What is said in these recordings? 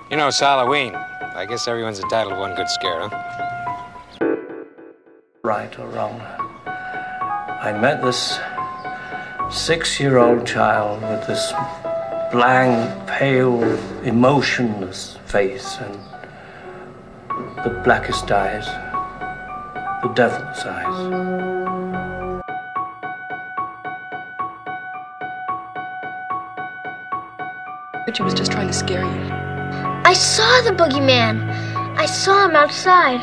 You know, it's Halloween. I guess everyone's entitled to one good scare, huh? Right or wrong, I met this 6-year-old child with this blank, pale, emotionless face and the blackest eyes, the devil's eyes. Richard was just trying to scare you. I saw the boogeyman. I saw him outside.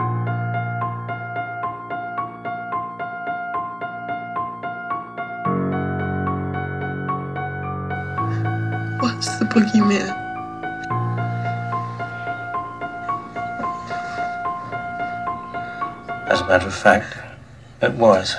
What's the boogeyman? As a matter of fact, it was.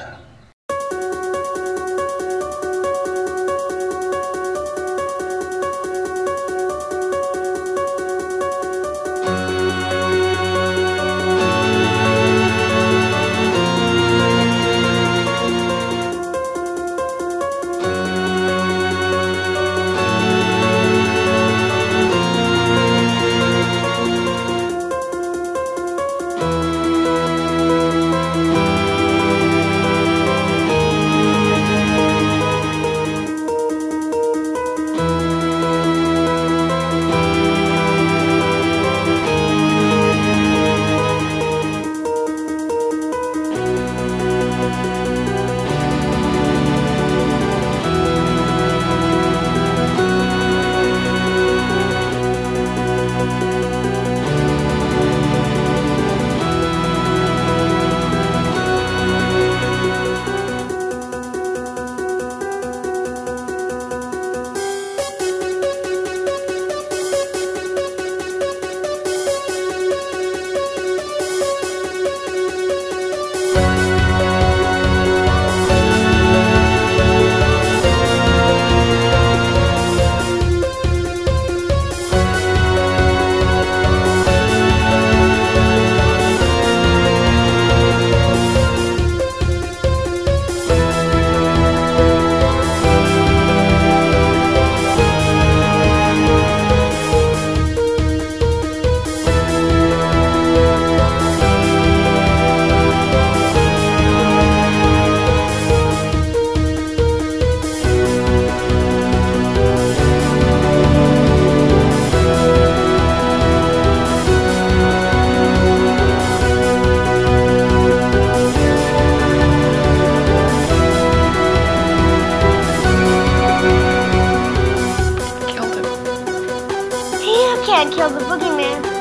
You can't kill the boogeyman.